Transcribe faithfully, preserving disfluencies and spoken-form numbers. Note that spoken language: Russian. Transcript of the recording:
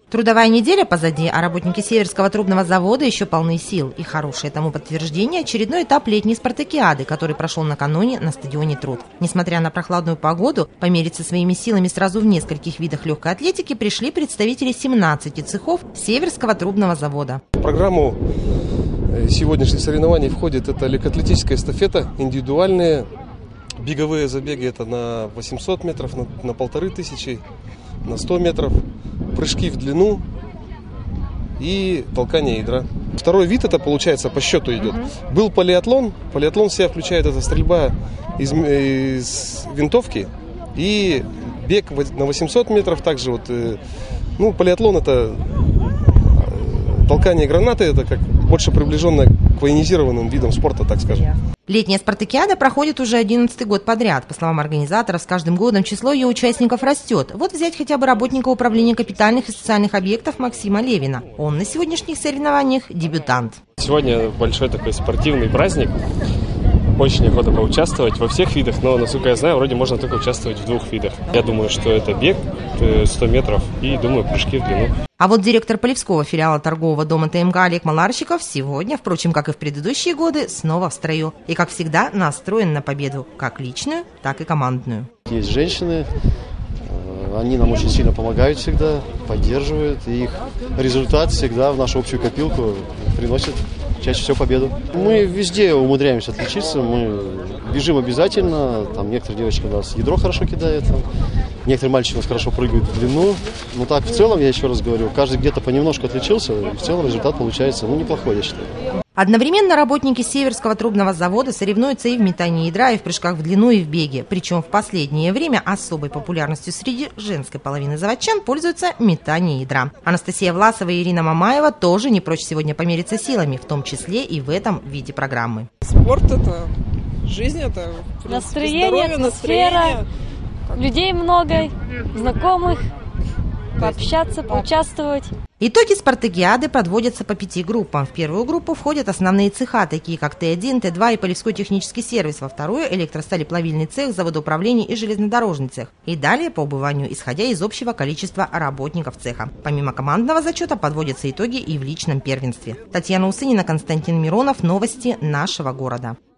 Трудовая неделя позади, а работники Северского трубного завода еще полны сил. И хорошее тому подтверждение – очередной этап летней спартакиады, который прошел накануне на стадионе «Труд». Несмотря на прохладную погоду, помериться своими силами сразу в нескольких видах легкой атлетики пришли представители семнадцати цехов Северского трубного завода. В программу сегодняшних соревнований входит это легкоатлетическая эстафета, индивидуальные беговые забеги, это на восемьсот метров, на, на полторы тысячи, на сто метров, прыжки в длину и толкание ядра. Второй вид это получается по счету идет. Uh-huh. Был полиатлон. Полиатлон в себя включает это стрельба из, из винтовки и бег на восемьсот метров. Также вот, ну, полиатлон это толкание гранаты, это как больше приближенно к военизированным видам спорта, так скажем. Летняя спартакиада проходит уже одиннадцатый год подряд. По словам организаторов, с каждым годом число ее участников растет. Вот взять хотя бы работника управления капитальных и социальных объектов Максима Левина. Он на сегодняшних соревнованиях дебютант. Сегодня большой такой спортивный праздник. Очень охота поучаствовать во всех видах, но, насколько я знаю, вроде можно только участвовать в двух видах. Я думаю, что это бег сто метров и, думаю, прыжки в длину. А вот директор Полевского филиала торгового дома ТМК Олег Маларщиков сегодня, впрочем, как и в предыдущие годы, снова в строю. И, как всегда, настроен на победу, как личную, так и командную. Есть женщины, они нам очень сильно помогают всегда, поддерживают, и их результат всегда в нашу общую копилку приносит чаще всего победу. Мы везде умудряемся отличиться, мы бежим обязательно, там некоторые девочки у нас ядро хорошо кидают, там, некоторые мальчики у нас хорошо прыгают в длину. Ну так, в целом, я еще раз говорю, каждый где-то понемножку отличился, и в целом результат получается, ну, неплохой, я считаю. Одновременно работники Северского трубного завода соревнуются и в метании ядра, и в прыжках в длину, и в беге. Причем в последнее время особой популярностью среди женской половины заводчан пользуется метание ядра. Анастасия Власова и Ирина Мамаева тоже не прочь сегодня помериться силами, в том числе и в этом виде программы. Спорт – это жизнь, это настроение, здоровье, атмосфера, настроение. Людей много, знакомых, пообщаться, поучаствовать. Итоги спартакиады подводятся по пяти группам. В первую группу входят основные цеха, такие как Т один, Т два и Полевской технический сервис. Во вторую – электросталеплавильный цех, заводоуправление и железнодорожный цех. И далее по убыванию, исходя из общего количества работников цеха. Помимо командного зачета подводятся итоги и в личном первенстве. Татьяна Усынина, Константин Миронов. Новости нашего города.